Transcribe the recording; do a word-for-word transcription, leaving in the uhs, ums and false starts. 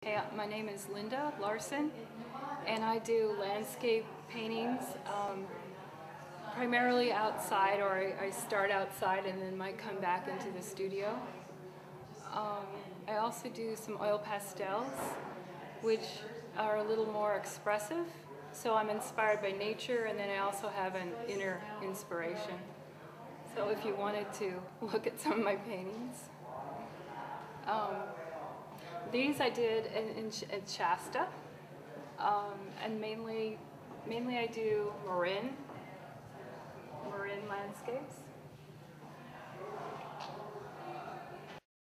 Hey, my name is Linda Larsen, and I do landscape paintings, um, primarily outside, or I, I start outside and then might come back into the studio. Um, I also do some oil pastels, which are a little more expressive. So I'm inspired by nature, and then I also have an inner inspiration. So if you wanted to look at some of my paintings. Um, These I did in, in, in Shasta, um, and mainly, mainly I do Marin, Marin landscapes.